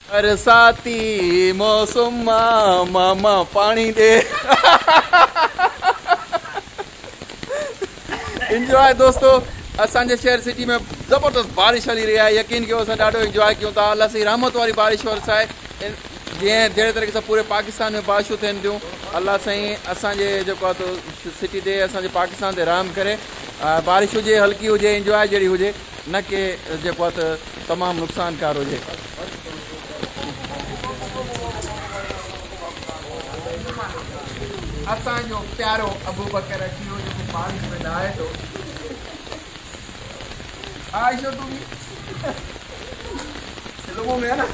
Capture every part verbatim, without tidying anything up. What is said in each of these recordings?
बरसाती मौसम मामा पानी दे। इंजॉय दोस्तों, असांजे शहर सिटी में ज़बरदस्त बारिश हली रही है। यकीन कयो असां ॾाढो इंजॉय कयूं था। अल्लाह सी रहमत वारी बारिश वरसाए। जीअं जहिड़े तरीक़े सां पूरे पाकिस्तान में बारिशूं थियनि थियूं, अल्लाह साईं असांजे जेको आहे तो सिटी ते असांजे पाकिस्तान ते रहम करे। बारिश हुजे, हल्की हुजे, इंजॉय जहिड़ी हुजे, न कि जेको आहे त तमामु नुक़सानकार हुजे। असांजो प्यारो अबू बकर अची वियो जेको बारिश में नहाए थो। आइशो तू भी लोगों में है ना।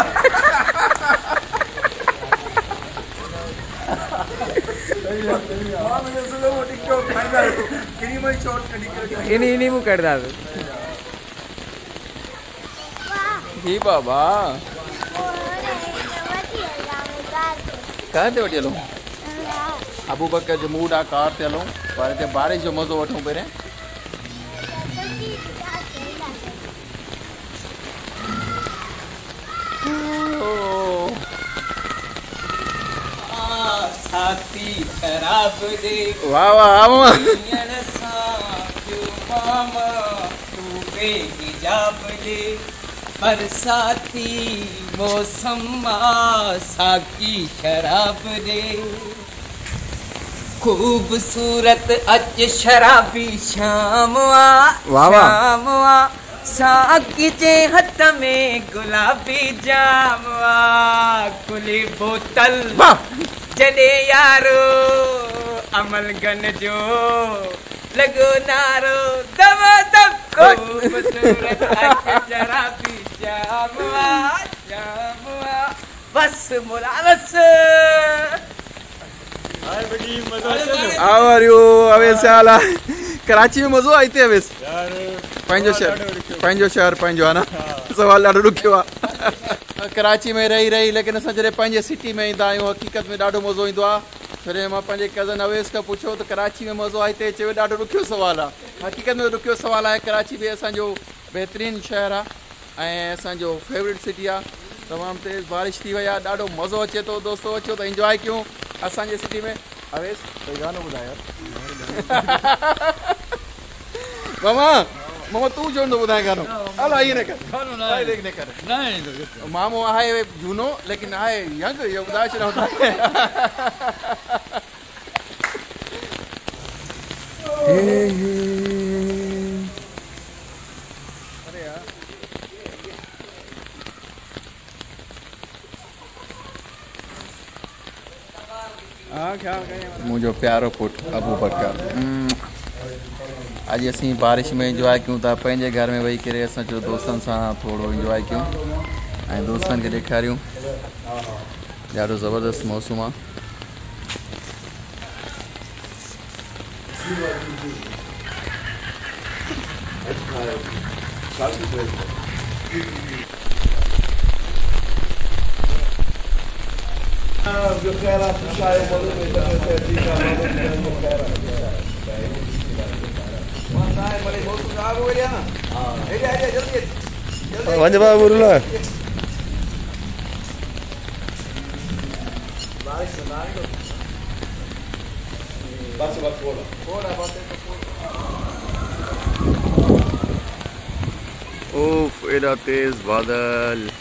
इन्हीं इन्हीं मुँह कर दाद। जी बाबा कहाँ ते वठी हलो? अबू बकर जो मूड आ कार ते हलो, पर हिते बारिश जो मज़ो वठूं पहिरें। वाह वाह बरसाती मौसम साकी शराब दे, खूबसूरत अच शराबी शाम शाम साकी जे हथ में गुलाबी जाम खुली बोतल जॾे यारो अमल गन जो लॻो नारो दम दम खूबसूरत अच शराबी शाम शाम बस मुला बस। How are you? अवेस हाल आहे? कराची में मज़ो आहे? हिते अवेस पंहिंजो शहर पंहिंजो शहर पंहिंजो आहे न, सवाल ॾाढो ॾुखियो आहे। कराची में रही रही लेकिन असां जॾहिं पंहिंजे सिटी में ईंदा आहियूं हक़ीक़त में ॾाढो मज़ो ईंदो आहे। छॾे मां पंहिंजे कज़न अवेस खां पुछियो त कराची में मज़ो आहे? हिते चयो ॾाढो ॾुखियो सवाल आहे। हक़ीक़त में ॾुखियो सवाल आहे। कराची बि असांजो बहितरीनु शहर आहे ऐं असांजो फेवरेट सिटी आहे। तमामु तेज़ बारिश थी वई आहे, ॾाढो मज़ो अचे थो। दोस्तो अचो त इंजॉय कयूं असांजे सिटी में। अवेस कोई गानो ॿुधाए यार। मामा मामा तू जो न ॿुधाए गानो। हलो आइए न कर गानो ना आए देख कर नहीं मामो आहे जूनो लेकिन आहे यंग ये ॿुधाए छॾियो था। अरे यार मुझो प्यारो पुट अबू बकर। अॼु असीं बारिश में इंजॉय कयूं था। पंहिंजे घर में वेही करे असां चयो दोस्तनि सां थोरो इंजॉय कयूं ऐं दोस्तनि खे ॾेखारियूं। ॾाढो ज़बरदस्त मौसम आहे। वंज बाबू रुला ओफ एडा तेज बादल।